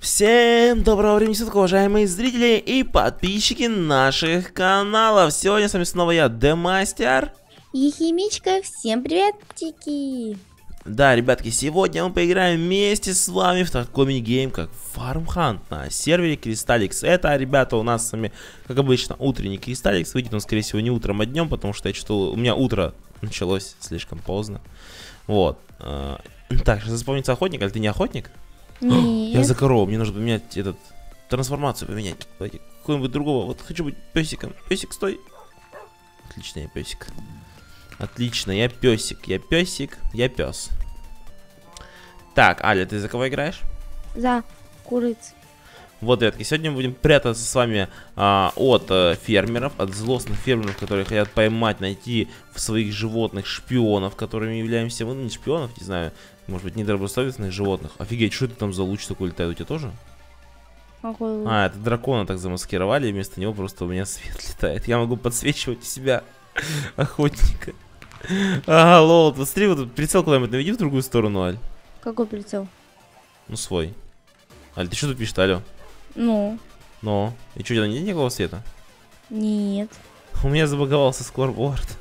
Всем доброго времени суток, уважаемые зрители и подписчики наших каналов. Сегодня с вами снова я, Демастер. И Химичка, всем приветики. Да, ребятки, сегодня мы поиграем вместе с вами в такой мини-гейм, как Farm Hunt на сервере Crystalix. Это, ребята, у нас с вами, как обычно, утренний Crystalix. Выйдет он, скорее всего, не утром, а днем, потому что я что у меня утро началось слишком поздно. Вот. Так, сейчас вспомнится охотник, а ты не охотник? Нет. Я за корову, мне нужно поменять трансформацию поменять. Давайте какого-нибудь другого. Вот хочу быть песиком. Песик, стой. Отлично, я песик. Отлично, я песик. Я песик, я пес. Так, Аля, ты за кого играешь? За куриц. Вот, ребятки, сегодня мы будем прятаться с вами от фермеров, от злостных фермеров, которые хотят поймать, найти в своих животных шпионов, которыми являемся мы. Ну, не шпионов, не знаю, может быть, недобросовестных животных. Офигеть, что это там за луч такой летает? У тебя тоже? Какой луч? А, это дракона так замаскировали, и вместо него просто у меня свет летает. Я могу подсвечивать себя охотника. Ага, лол, посмотри, вот прицел куда-нибудь наведи в другую сторону, Аль. Какой прицел? Ну, свой. Аль, ты что тут пишешь, алло? Ну? И что, у тебя нет никакого света? Нет. У меня забаговался скорборд.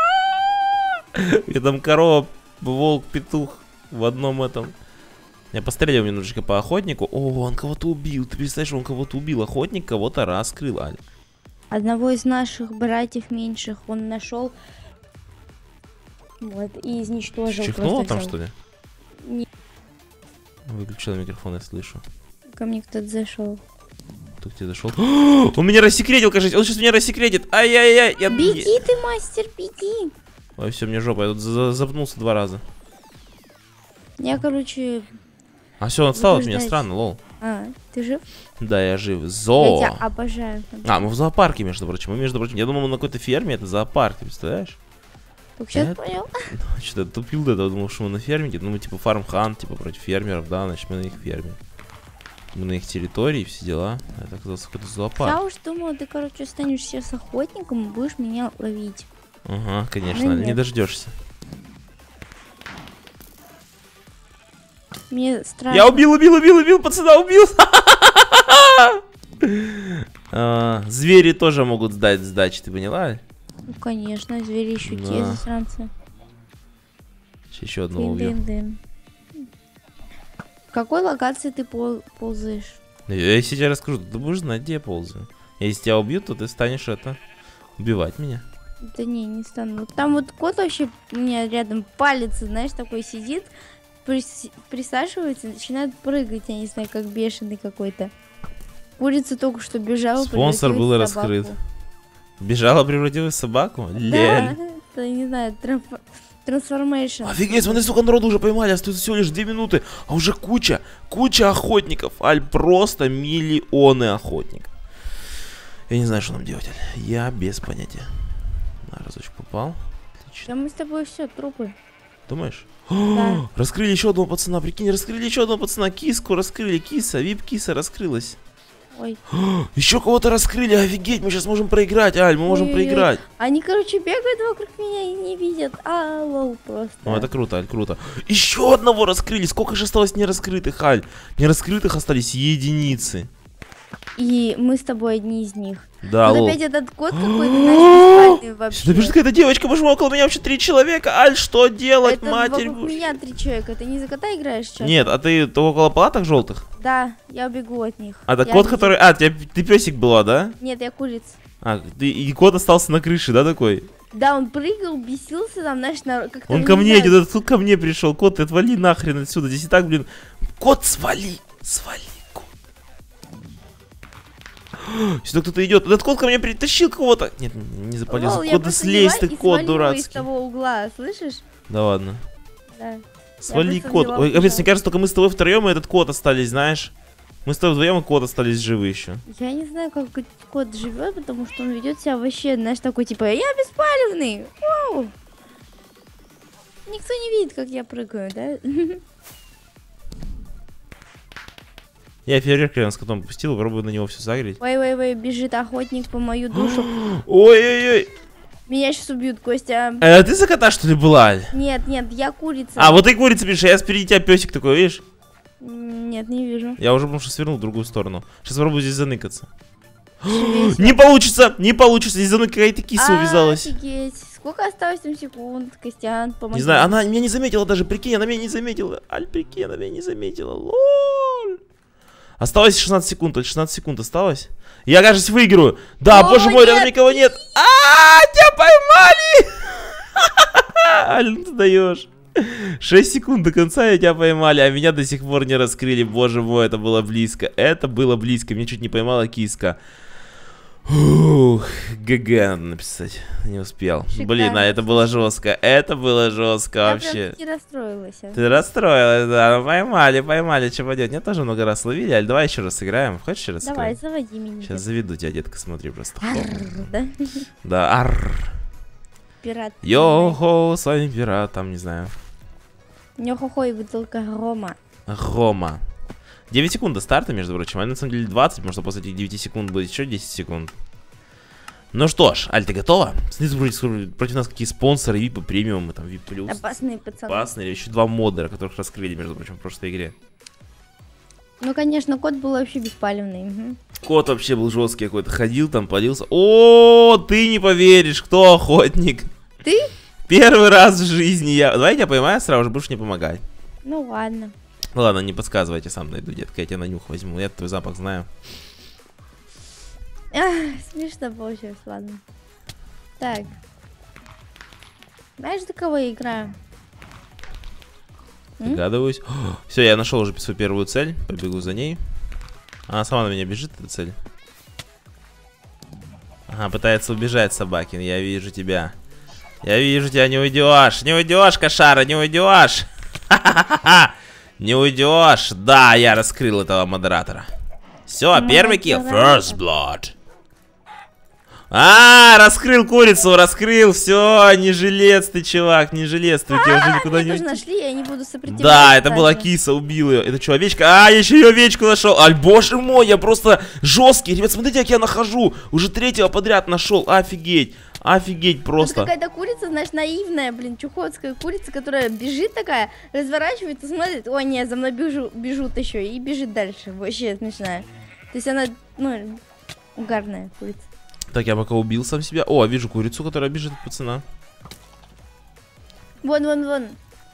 У меня там корова, волк, петух в одном этом. Я пострелил немножечко по охотнику. О, он кого-то убил. Ты представляешь, он кого-то убил. Охотник кого-то раскрыл, Аль. Одного из наших братьев меньших он нашел. Вот, и изничтожил. Чихнуло там, что ли? Нет. Выключила микрофон, я слышу. Ко мне кто-то зашел. Кто к тебе зашел? Он меня рассекретил, кажется. Он сейчас меня рассекретит. Ай-яй-яй. Беги ты, мастер, беги. Ой, все, мне жопа. Я тут запнулся 2 раза. Я, короче... А все, он отстал от меня. Странно, лол. А, ты жив? Да, я жив. Зоо. Я тебя обожаю. А, мы в зоопарке, между прочим. Я думал, мы на какой-то ферме, это зоопарк, ты представляешь? Только сейчас понял. Что-то тупил до этого, думал, что мы на ферме. Ну, мы типа Farm Hunt, типа против фермеров, да, значит мы на их ферме. Мы на их территории, все дела. Это оказался какой-то зоопарк. Я уж думала, ты, короче, станешь сейчас охотником и будешь меня ловить. Ага, конечно, не дождешься. Мне страшно. Я убил, пацана, убил! Звери тоже могут сдать сдачи, ты поняла? Ну, конечно, звери еще те засранцы. Еще одного убил. В какой локации ты ползаешь? Если я расскажу, ты будешь знать, где я ползаю. Если тебя убьют, то ты станешь убивать меня. Да не стану. Там вот кот вообще у меня рядом палится, знаешь, такой сидит, присаживается, начинает прыгать, я не знаю, как бешеный какой-то. Курица только что бежала. Спонсор был раскрыт. Бежала, превратилась в собаку? Да, Лель. это, не знаю, трансформейшн. Офигеть, смотри, сколько народу уже поймали, остается всего лишь 2 минуты, а уже куча охотников, Аль, просто миллионы охотников. Я не знаю, что нам делать, Аль, я без понятия. На, разочек попал. Отлично. Да мы с тобой все, трупы. Думаешь? Да. Раскрыли еще одного пацана, прикинь, раскрыли еще одного пацана, киску раскрыли, вип-киса раскрылась. Ой. Еще кого-то раскрыли, офигеть, мы сейчас можем проиграть, Аль, мы можем проиграть. Они, короче, бегают вокруг меня и не видят. А, лол, просто. Ну, это круто, Аль, круто. Еще одного раскрыли, сколько же осталось нераскрытых, Аль? Нераскрытых остались единицы. И мы с тобой одни из них. Да, вот опять этот кот какой-то, знаешь, беспальный вообще. Да бежит какая-то девочка, боже мой, около меня вообще 3 человека, Аль, что делать, это матерь? вокруг меня 3 человека, ты не за кота играешь сейчас? Нет, а ты около палаток желтых? Да, я убегу от них. А, это кот, который... А, ты песик была, да? Нет, я курица. А, и кот остался на крыше, да, такой? Да, он прыгал, бесился там, знаешь, как-то... Он ко мне идет, этот тут ко мне пришел, кот, ты отвали нахрен отсюда, здесь и так, блин. Кот, свали, кот. Сюда кто-то идет. Этот кот ко мне притащил кого-то. Нет, не запалился. Кот, да слезь ты, кот дурацкий. Из того угла, слышишь? Да ладно. Да. Свали, кот. Ой, капец, мне кажется, только мы с тобой втроем и этот кот остались, знаешь. Мы с тобой вдвоем, и кот остались живы еще. Я не знаю, как кот живет, потому что он ведет себя вообще, знаешь, такой типа, я беспалевный. Вау! Никто не видит, как я прыгаю, да? Я фейерверк рядом с котом попустил, попробую на него все загреть. Ой, бежит охотник по мою душу. Ой-ой-ой. Меня сейчас убьют, Костя. Ты за кота, что ли, была? Нет, я курица. А, вот ты курица пишешь, а я спереди тебя песик такой, видишь? Нет, не вижу. Я уже, потому что свернул в другую сторону. Сейчас попробую здесь заныкаться. Весело. Не получится, не получится. Здесь за мной какая-то киса увязалась. Офигеть. Сколько осталось там секунд, Костян? Помоги. Не знаю, она меня не заметила даже, прикинь, она меня не заметила. Аль, прикинь, она меня не заметила. Лоль. Осталось 16 секунд, 16 секунд осталось. Я, кажется, выиграю. Да, боже мой, рядом никого нет. Тебя поймали! Аль, ну ты даешь. 6 секунд до конца, и тебя поймали, а меня до сих пор не раскрыли. Боже мой, это было близко. Это было близко, меня чуть не поймала киска. Ух, ГГ надо написать. Не успел. Шикарно. Блин, а это было жестко. Это было жестко Я вообще. прям расстроилась. Ты расстроилась, да. Ну, поймали, что пойдет. Меня тоже много раз ловили. Аль, давай еще раз сыграем. Хочешь еще раз Давай, сыграем? заводи меня. Сейчас заведу тебя, детка, смотри просто. Да? Да, арр. Пират. Йо-хо, с вами пират, там, не знаю. Нё-хо-хо и бутылка рома. Рома. 9 секунд до старта, между прочим. А на самом деле 20, потому что после этих 9 секунд будет еще 10 секунд. Ну что ж, Аль, ты готова? Смотри, против нас какие спонсоры, VIP, премиум, там, VIP+. Опасные пацаны. Опасные, еще 2 модера, которых раскрыли, между прочим, в прошлой игре. Ну, конечно, кот был вообще беспалевный. Угу. Кот вообще был жесткий какой-то, ходил там, плодился. О, ты не поверишь, кто охотник? Ты? Первый раз в жизни я... Давай я тебя поймаю, сразу же будешь не помогать. Ну, ладно. Ладно, не подсказывайте, сам найду, детка, я тебя на нюх возьму, я твой запах знаю. Смешно получилось, ладно. Так. Знаешь, за кого я играю? Догадываюсь. Все, я нашел уже свою первую цель, побегу за ней. Она сама на меня бежит, эта цель. Ага, пытается убежать, Собакин, я вижу тебя. Я вижу тебя, не уйдешь. Не уйдешь, кошара, не уйдешь. Ха-ха-ха-ха. Не уйдешь. Да, я раскрыл этого модератора. Все, первый килл. First blood. Раскрыл курицу, раскрыл. Все, не жилец ты, чувак, не жилец. Ты тебя уже никуда не тоже уйти. нашли, я не буду сопротивляться. Да, это была киса, убил ее. Это что, овечка? Я еще ее овечку нашел. Аль, боже мой, я просто жесткий. Ребят, смотрите, как я нахожу. Уже третьего подряд нашел. Офигеть. Офигеть просто. Это какая-то курица, знаешь, наивная, блин, чухотская курица, которая бежит такая, разворачивается, смотрит, ой, нет, за мной бежут еще, и бежит дальше, вообще смешная. То есть она, ну, угарная курица. Так, я пока убил сам себя. О, вижу курицу, которая бежит от пацана. Вон.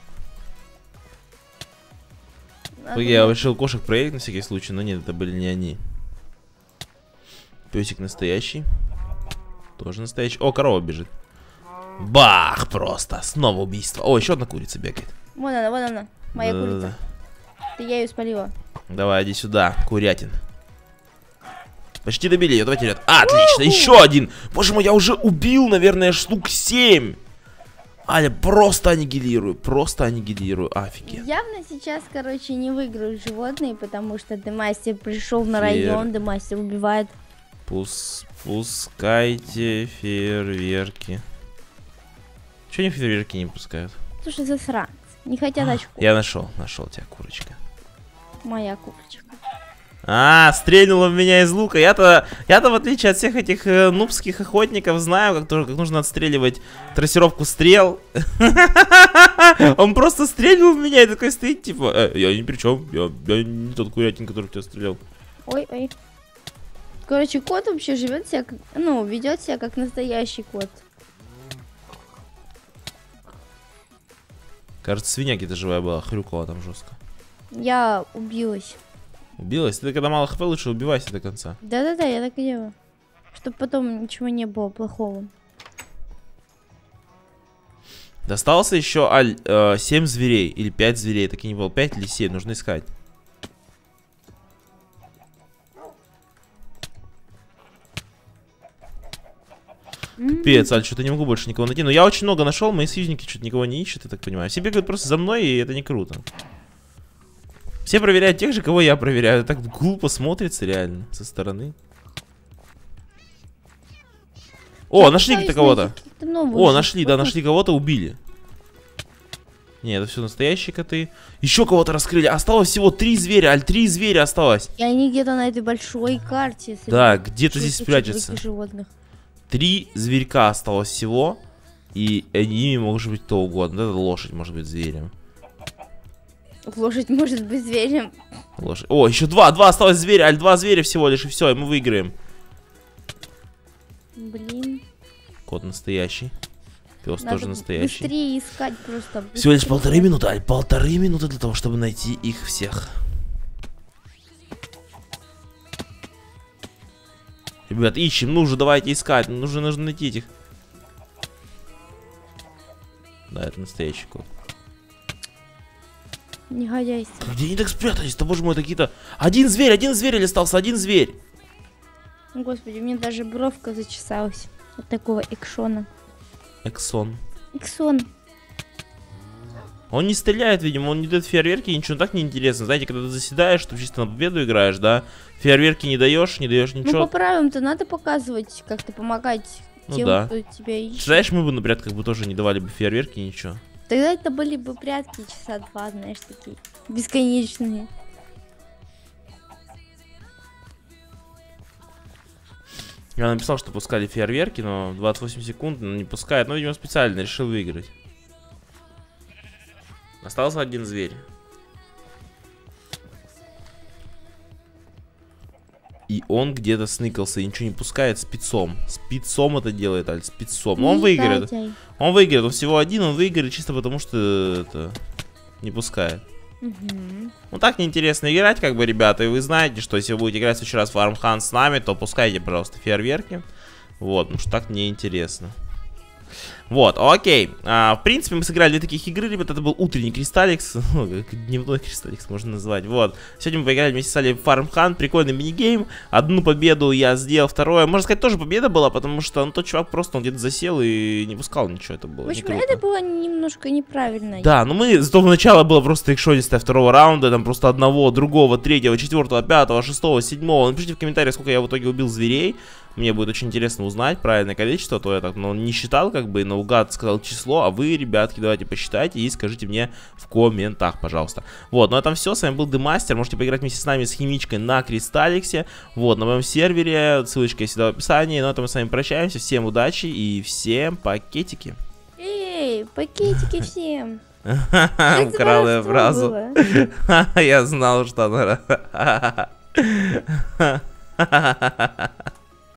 Я решил кошек проверить на всякий случай, но нет, это были не они. Песик настоящий. Тоже настоящий. О, корова бежит. Бах, просто. Снова убийство. О, еще одна курица бегает. Вон она. Моя курица. Ты я ее спалила. Давай, иди сюда, курятин. Почти добили ее, давайте, ребят. Отлично, еще один. Боже мой, я уже убил, наверное, штук 7. Аля, просто аннигилирую, офигеть. Явно сейчас, короче, не выиграют животные, потому что Демастер пришел на район, Демастер убивает. Пускайте фейерверки. Чего они фейерверки не пускают? Слушай, засранцы, не хотят очку. Я нашел тебя, курочка. Моя курочка. Стрельнула в меня из лука. Я-то в отличие от всех этих нубских охотников знаю, как нужно отстреливать трассировку стрел. Он просто стрельнул в меня и такой стоит, типа, я ни при чем, я не тот курятин, который в тебя стрелял. Ой. Короче, кот вообще живет себя, ну, ведет себя как настоящий кот. Кажется, свинья где-то живая была, хрюкала там жестко. Я убилась. Убилась? Ты когда мало хп, лучше убивайся до конца. Да, я так и делаю. Чтобы потом ничего не было плохого. Достался еще, Аль, 7 зверей или 5 зверей. Так и не было, 5 или 7, нужно искать. Капец, Аль, что-то не могу больше никого найти. Но я очень много нашел, мои союзники что-то никого не ищут, я так понимаю. Все бегают просто за мной, и это не круто. Все проверяют тех же, кого я проверяю. Так глупо смотрится реально со стороны. О, нашли где-то кого-то. О, нашли, да, нашли кого-то, убили. Не, это все настоящие коты. Еще кого-то раскрыли. Осталось всего 3 зверя, Аль, 3 зверя осталось. И они где-то на этой большой карте. Да, где-то здесь прячутся. Животных. 3 зверька осталось всего. И ими может быть кто угодно. Это лошадь может быть зверем. Лошадь может быть зверем. Лошадь. О, еще два осталось зверя, аль 2 зверя всего лишь, и все, и мы выиграем. Блин. Кот настоящий. Пес Надо тоже настоящий. быстрее искать просто. Всего лишь быстрее. 1,5 минуты, аль 1,5 минуты для того, чтобы найти их всех. Ребят, ищем, ну уже давайте искать, нужно найти этих. Да, это настоящий кот. Негодяйство. Где они так спрятались-то, боже мой, какие-то... Один зверь или остался один зверь. Господи, у меня даже бровка зачесалась от такого экшона. Эксон. Эксон. Он не стреляет, видимо, он не дает фейерверки, ничего так неинтересно. Знаете, когда ты заседаешь, ты чисто на победу играешь, да? Фейерверки не даешь Ну, ничего. по правилам-то надо показывать, как-то помогать Ну тем, да. кто тебя ищет. Знаешь, мы бы, например, как бы тоже не давали бы фейерверки, ничего. Тогда это были бы прятки часа 2, знаешь, такие бесконечные. Я написал, что пускали фейерверки, но 28 секунд не пускает. Но, видимо, специально решил выиграть. Остался один зверь. И он где-то сныкался и ничего не пускает спецом. Спецом это делает, Аль, спецом. Но он выиграет. Он выиграет, он всего один, он выиграет чисто потому, что это не пускает. Ну так неинтересно играть, как бы, ребята. И вы знаете, что если вы будете играть в следующий раз в Farm Hunt с нами, то пускайте, пожалуйста, фейерверки. Вот, потому что так неинтересно. Вот, окей. В принципе, мы сыграли 2 таких игры, ребята. Это был утренний Кристалликс. Дневной Кристалликс можно назвать. Вот. Сегодня мы поиграли вместе с Али в Farm Hunt. Прикольный минигейм. Одну победу я сделал, второе. Можно сказать, тоже победа была, потому что тот чувак просто где-то засел и не пускал ничего. Это было В общем, не круто. это было немножко неправильно. Да, но мы с того начала было просто экшонистое второго раунда. Там просто одного, другого, третьего, четвертого, пятого, шестого, седьмого. Напишите в комментариях, сколько я в итоге убил зверей. Мне будет очень интересно узнать правильное количество, то я так, ну, не считал, как бы, наугад сказал число, а вы, ребятки, давайте посчитайте и скажите мне в комментах, пожалуйста. Вот, на этом все, с вами был Демастер, можете поиграть вместе с нами с Химичкой на Кристалликсе, вот, на моем сервере, ссылочка есть всегда в описании, на этом мы с вами прощаемся, всем удачи и всем пакетики. Эй, пакетики всем. Украл я фразу. Я знал, что она...